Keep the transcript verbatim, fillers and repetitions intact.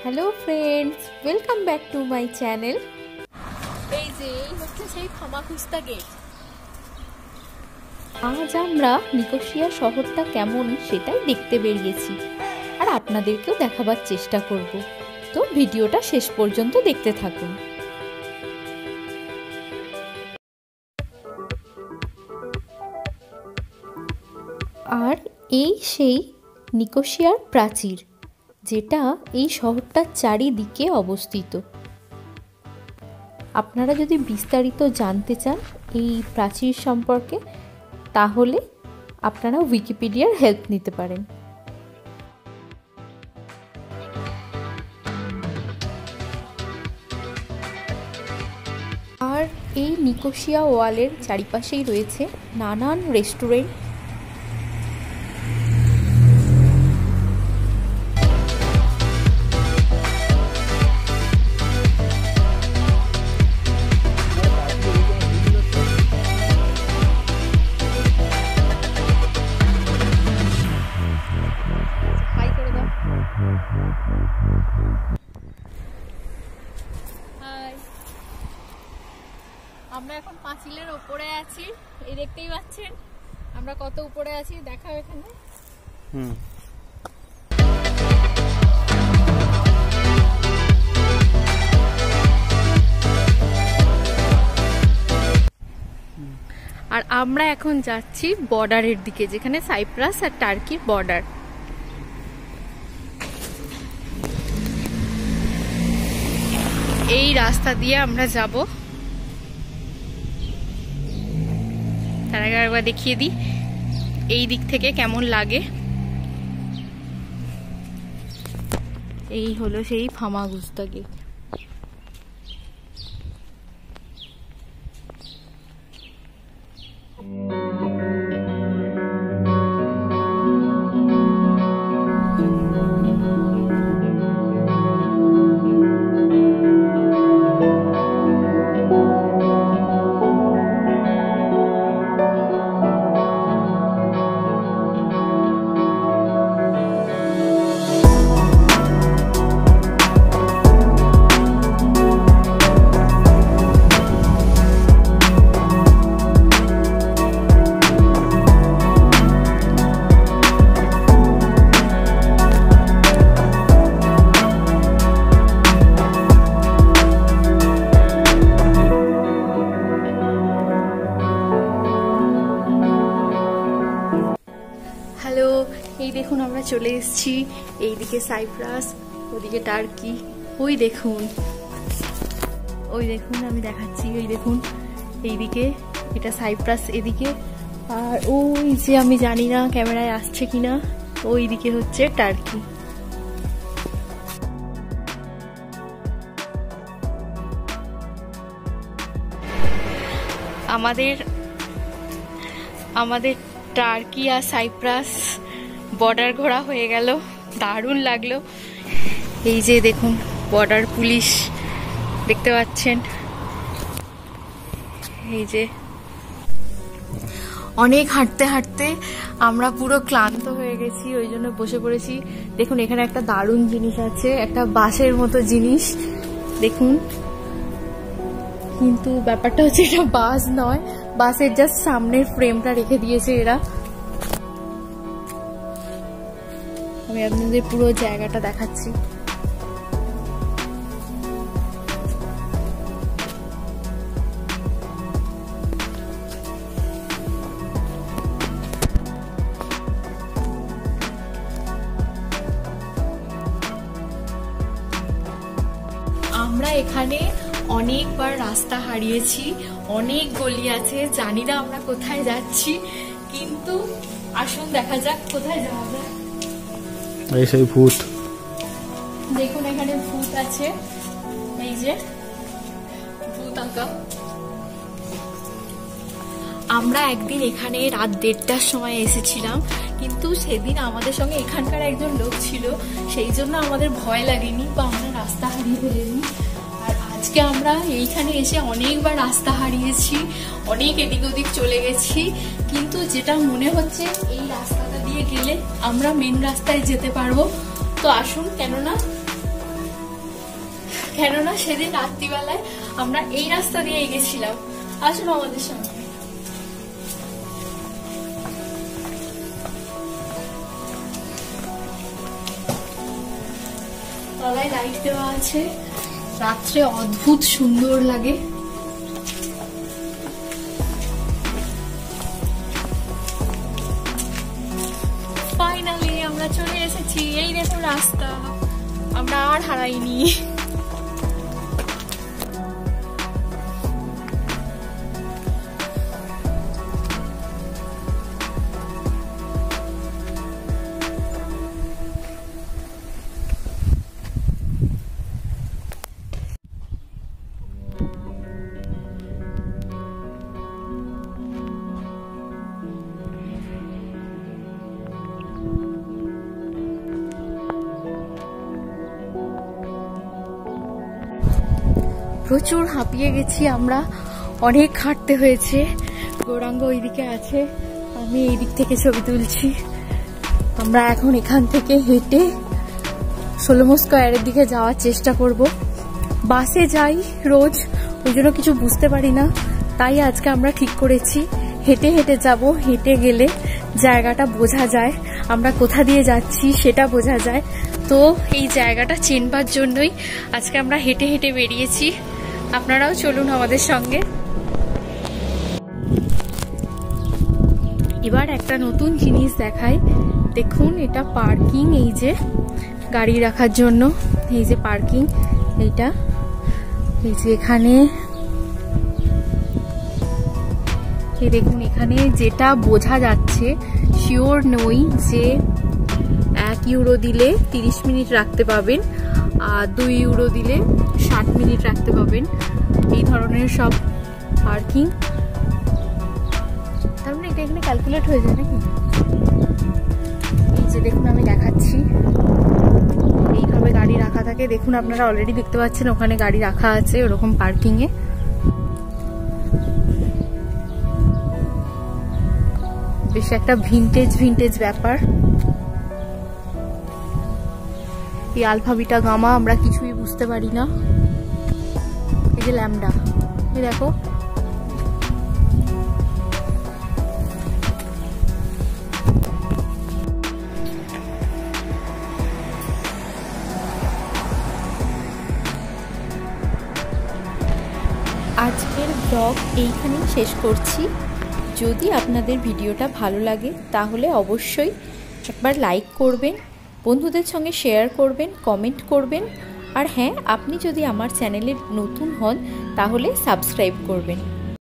Hello friends, welcome back to my channel. এই যে এই হচ্ছে সেই ফামাকুস্তা গেট। আজ আমরা নিকোসিয়া শহরটা কেমন সেটাই দেখতে বেরিয়েছি, আর আপনাদেরকেও দেখাবার চেষ্টা করব। তো ভিডিওটা শেষ পর্যন্ত দেখতে থাকুন। আর এই সেই নিকোসিয়ার প্রাচীর, যেটা এই শহরটার চারিদিকে অবস্থিত। আপনারা যদি বিস্তারিত জানতে চান এই প্রাচীর সম্পর্কে, তাহলে আপনারা উইকিপিডিয়ার হেল্প নিতে পারেন। আর এই নিকোসিয়া ওয়ালের চারিপাশেই রয়েছে নানান রেস্টুরেন্ট। আমরা এখন পাঁচিলের উপরে আছি, এই দেখতেই পাচ্ছেন আমরা কত উপরে আছি। দেখাও এখানে। হুম আর আমরা এখন যাচ্ছি বর্ডারের দিকে, যেখানে সাইপ্রাস আর টার্কির বর্ডার। এই রাস্তা দিয়ে আমরা যাব। তার আগে একবার দেখিয়ে দিই এই দিক থেকে কেমন লাগে। এই হলো সেই ফামাকুস্তা গেট। হ্যালো, এই দেখুন আমরা চলে এসেছি। এইদিকে সাইপ্রাস, ওদিকে টার্কি। ওই দেখুন, ওই দেখুন আমি দেখাচ্ছি। ওই দেখুন এইদিকে এটা সাইপ্রাস, এদিকে। আর ওই যে আমি জানি না ক্যামেরায় আসছে কিনা, ওই দিকে হচ্ছে টার্কি। আমাদের আমাদের টার্কি আর সাইপ্রাস বর্ডার ঘোরা হয়ে গেল, দারুণ লাগলো। এই যে দেখুন বর্ডার পুলিশ দেখতে পাচ্ছেন। এই যে অনেক হাঁটতে হাঁটতে আমরা পুরো ক্লান্ত হয়ে গেছি, ওই জন্য বসে পড়েছি। দেখুন এখানে একটা দারুণ জিনিস আছে, একটা বাসের মতো জিনিস দেখুন। কিন্তু ব্যাপারটা হচ্ছে এটা বাস নয়, বাসের জাস্ট সামনের ফ্রেমটা রেখে দিয়েছে এরা। আমি আপনাদের পুরো জায়গাটা দেখাচ্ছি। আমরা এখানে অনেকবার রাস্তা হারিয়েছি, অনেক গলি আছে, জানি না আমরা কোথায় যাচ্ছি, কিন্তু আসুন দেখা যাক কোথায় যাওয়া যায়। এই সেই ভূত, দেখুন এখানে ভূত আছে, এই যে ভূত আঁকা। আমরা একদিন এখানে রাত দেড়টার সময় এসেছিলাম, কিন্তু সেদিন আমাদের সঙ্গে এখানকার একজন লোক ছিল, সেই জন্য আমাদের ভয় লাগেনি বা আমরা রাস্তা হারিয়ে ফেলিনি। আর আজকে আমরা এইখানে এসে অনেকবার রাস্তা হারিয়েছি, অনেক এদিক ওদিক চলে গেছি, কিন্তু যেটা মনে হচ্ছে এই রাস্তাটা দিয়ে গেলে আমরা মেন রাস্তায় যেতে পারবো। তো আসুন, কেননা কেননা সেদিন রাত্রিবেলায় আমরা এই রাস্তা দিয়ে গেছিলাম। আসুন আমাদের সঙ্গে। তলায় লাইট দেওয়া আছে, রাত্রে অদ্ভুত সুন্দর লাগে। ফাইনালি আমরা চলে এসেছি, এই দেখুন রাস্তা, আমরা আর হারাইনি। প্রচুর হাঁপিয়ে গেছি আমরা, অনেক হাঁটতে হয়েছে। গৌরাঙ্গ ওইদিকে আছে, আমি এই দিক থেকে ছবি তুলছি। আমরা এখন এখান থেকে হেঁটে সোলোমন স্কয়ারের দিকে যাওয়ার চেষ্টা করব। বাসে যাই রোজ, ওই জন্য কিছু বুঝতে পারি না, তাই আজকে আমরা ঠিক করেছি হেঁটে হেঁটে যাব। হেঁটে গেলে জায়গাটা বোঝা যায়, আমরা কোথা দিয়ে যাচ্ছি সেটা বোঝা যায়। তো এই জায়গাটা চেনবার জন্যই আজকে আমরা হেঁটে হেঁটে বেরিয়েছি। আপনারাও চলুন আমাদের সঙ্গে। এবার একটা নতুন জিনিস দেখাই, দেখুন এটা পার্কিং, এই যে গাড়ি রাখার জন্য এই যে পার্কিং, এইটা এই যে এখানে এই দেখুন, এখানে যেটা বোঝা যাচ্ছে, শিওর নই যে এক ইউরো দিলে তিরিশ মিনিট রাখতে পাবেন, আর দুই ইউরো দিলে ষাট মিনিট রাখতে পাবেন, এই ধরনের সব পার্কিং। তার মানে এটা এখানে ক্যালকুলেট হয়ে যায় নাকি? এই যে দেখুন আমি দেখাচ্ছি, এইভাবে গাড়ি রাখা থাকে। দেখুন আপনারা অলরেডি দেখতে পাচ্ছেন ওখানে গাড়ি রাখা আছে ওরকম পার্কিং এ। বেশ একটা ভিনটেজ ভিনটেজ ব্যাপার। এই আলফা বিটা গামা আমরা কিছুই বুঝতে পারি না। এই যে ল্যামডা, এই দেখো আজকের ব্লগ এইখানেই শেষ করছি। যদি আপনাদের ভিডিওটা ভালো লাগে তাহলে অবশ্যই একবার লাইক করবেন, বন্ধুদের সঙ্গে শেয়ার করবেন, কমেন্ট করবেন, আর হ্যাঁ, আপনি যদি আমার চ্যানেলে নতুন হন তাহলে সাবস্ক্রাইব করবেন।